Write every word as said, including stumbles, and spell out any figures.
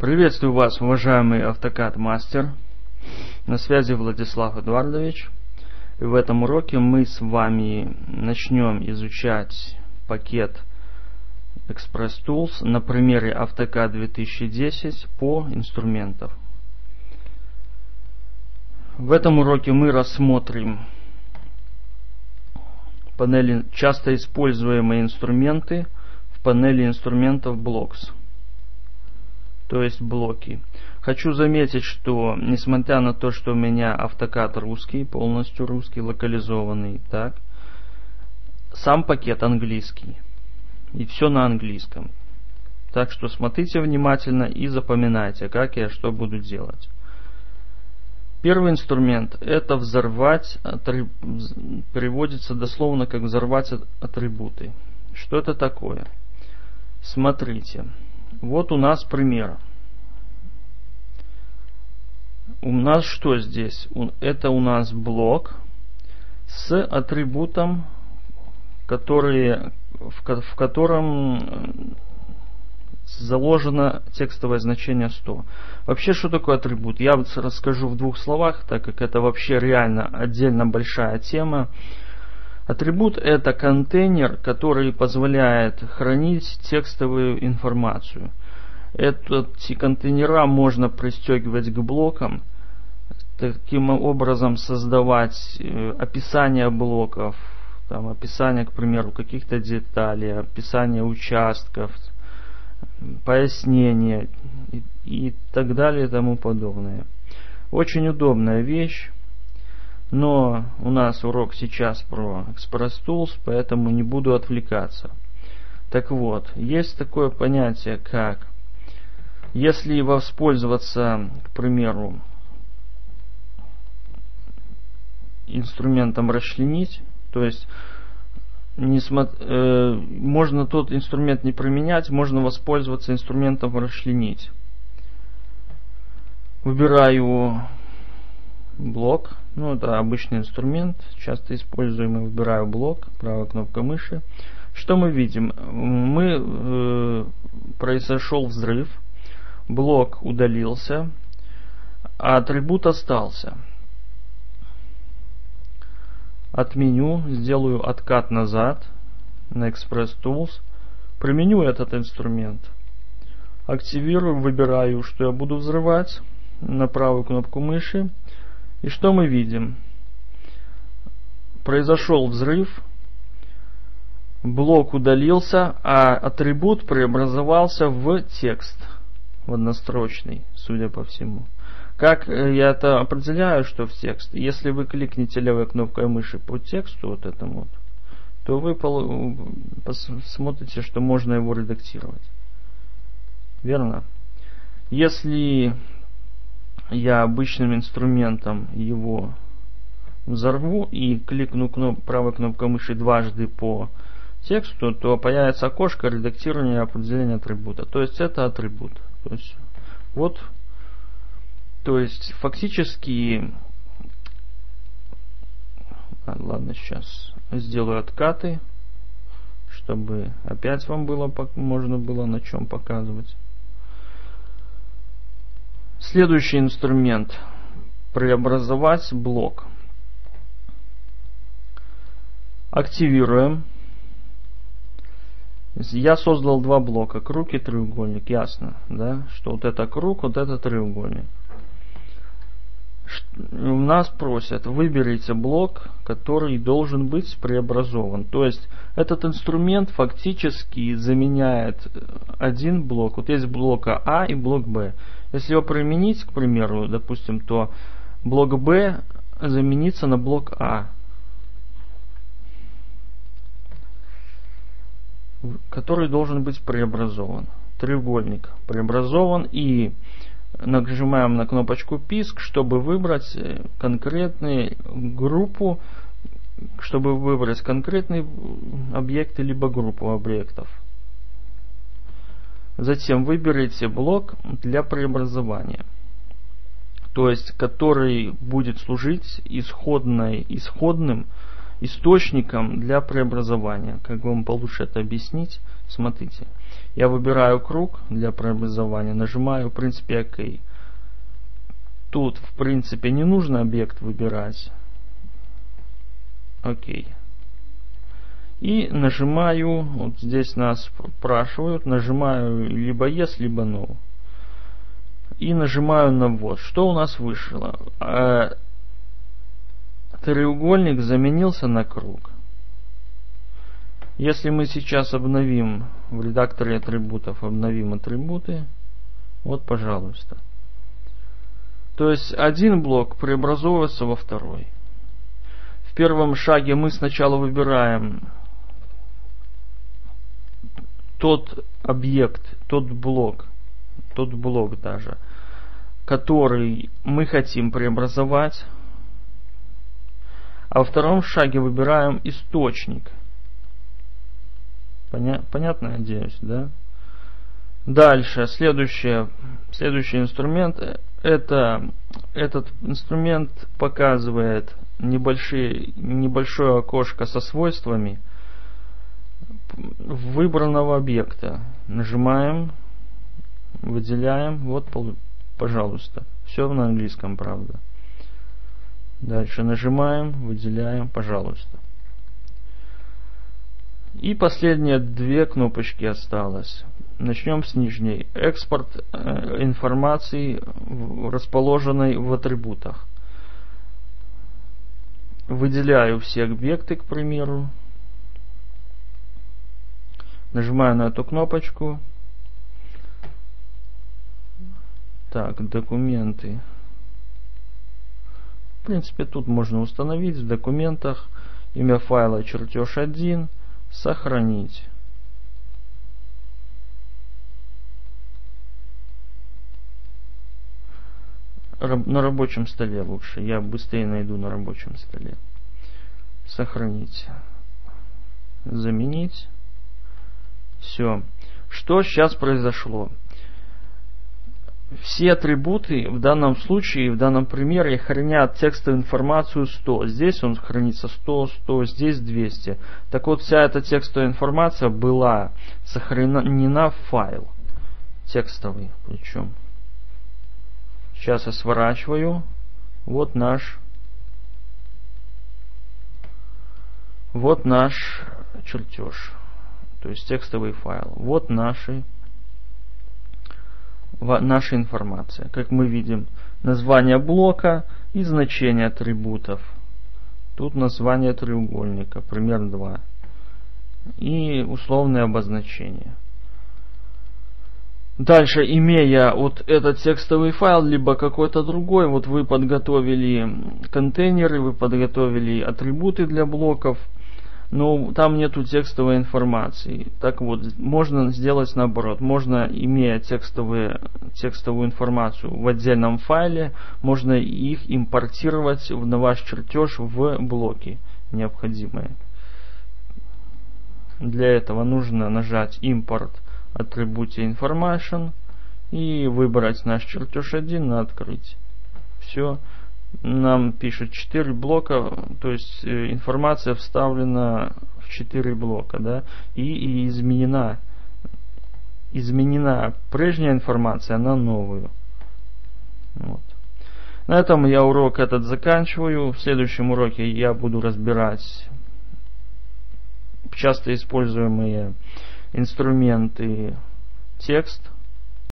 Приветствую вас, уважаемый AutoCAD мастер. На связи Владислав Эдуардович. И в этом уроке мы с вами начнем изучать пакет Express Tools на примере AutoCAD две тысячи десять по инструментам. В этом уроке мы рассмотрим панели, часто используемые инструменты в панели инструментов Blocks, то есть блоки. Хочу заметить, что несмотря на то, что у меня AutoCAD русский, полностью русский, локализованный, так, сам пакет английский. И все на английском. Так что смотрите внимательно и запоминайте, как я что буду делать. Первый инструмент — это взорвать, атриб... переводится дословно как взорвать атрибуты. Что это такое? Смотрите. Вот у нас пример. У нас что здесь? Это у нас блок с атрибутом, который, в котором заложено текстовое значение сто. Вообще, что такое атрибут? Я вот расскажу в двух словах, так как это вообще реально отдельно большая тема. Атрибут — это контейнер, который позволяет хранить текстовую информацию. Эти контейнера можно пристегивать к блокам, таким образом создавать описание блоков, там, описание, к примеру, каких-то деталей, описание участков, пояснения и, и так далее и тому подобное. Очень удобная вещь. Но у нас урок сейчас про Express Tools, поэтому не буду отвлекаться. Так вот, есть такое понятие, как если воспользоваться, к примеру, инструментом расчленить, то есть не смо... э, можно тот инструмент не применять, можно воспользоваться инструментом расчленить. Выбираю блок. Ну, это обычный инструмент, часто используемый. Выбираю блок, правая кнопка мыши. Что мы видим? Мы э, произошел взрыв, блок удалился, а атрибут остался. Отменю, сделаю откат назад на Express Tools, применю этот инструмент, активирую, выбираю, что я буду взрывать, на правую кнопку мыши. И что мы видим? Произошел взрыв, блок удалился, а атрибут преобразовался в текст, в однострочный, судя по всему. Как я это определяю, что в текст? Если вы кликните левой кнопкой мыши по тексту, вот этому вот, то вы посмотрите, что можно его редактировать. Верно? Если я обычным инструментом его взорву и кликну кноп, правой кнопкой мыши дважды по тексту, то появится окошко редактирования и определения атрибута. То есть это атрибут. То есть, вот, то есть фактически, ладно, сейчас сделаю откаты, чтобы опять вам было можно было на чем показывать. Следующий инструмент — преобразовать блок. Активируем. Я создал два блока, круг и треугольник. Ясно, да? Что вот это круг, вот это треугольник. У нас просят: выберите блок, который должен быть преобразован. То есть этот инструмент фактически заменяет один блок. Вот есть блок А и блок Б. Если его применить, к примеру, допустим, то блок Б заменится на блок А, который должен быть преобразован. Треугольник преобразован, и нажимаем на кнопочку писк, чтобы выбрать конкретную группу, чтобы выбрать конкретный объект либо группу объектов. Затем выберите блок для преобразования, то есть который будет служить исходной, исходным источником для преобразования. Как вам получше это объяснить? Смотрите. Я выбираю круг для преобразования, нажимаю в принципе ОК. Тут в принципе не нужно объект выбирать. Окей. И нажимаю, вот здесь нас спрашивают, нажимаю либо Yes, либо No. И нажимаю на ввод. Что у нас вышло? Треугольник заменился на круг. Если мы сейчас обновим в редакторе атрибутов, обновим атрибуты, вот, пожалуйста. То есть один блок преобразовывается во второй. В первом шаге мы сначала выбираем тот объект, тот блок, тот блок даже, который мы хотим преобразовать. А во втором шаге выбираем источник. Поня- понятно, надеюсь, да? Дальше, следующее, следующий инструмент. Это, этот инструмент показывает небольшие, небольшое окошко со свойствами выбранного объекта. Нажимаем, выделяем. Вот, пожалуйста. Все на английском, правда. Дальше нажимаем, выделяем, пожалуйста. И последние две кнопочки осталось. Начнем с нижней. Экспорт э, информации, расположенной в атрибутах. Выделяю все объекты, к примеру. Нажимаю на эту кнопочку. Так, документы. В принципе, тут можно установить в документах имя файла чертеж один, сохранить. На рабочем столе лучше. Я быстрее найду на рабочем столе. Сохранить. Заменить. Все. Что сейчас произошло? Все атрибуты в данном случае, в данном примере хранят текстовую информацию сто. Здесь он хранится сто, сто, здесь двести. Так вот, вся эта текстовая информация была сохранена в файл. Текстовый причем. Сейчас я сворачиваю. Вот наш. Вот наш чертеж. То есть текстовый файл. Вот наши, наша информация. Как мы видим, название блока и значение атрибутов. Тут название треугольника, пример два. И условное обозначение. Дальше, имея вот этот текстовый файл, либо какой-то другой, вот вы подготовили контейнеры, вы подготовили атрибуты для блоков, но там нету текстовой информации. Так вот, можно сделать наоборот. Можно, имея текстовые, текстовую информацию в отдельном файле, можно их импортировать на ваш чертеж в блоки необходимые. Для этого нужно нажать импорт атрибуте information и выбрать наш чертеж один на открыть. Все. Нам пишет четыре блока, то есть информация вставлена в четыре блока, да, и, и изменена изменена прежняя информация на новую. Вот. На этом я урок этот заканчиваю. В следующем уроке я буду разбирать часто используемые инструменты текст,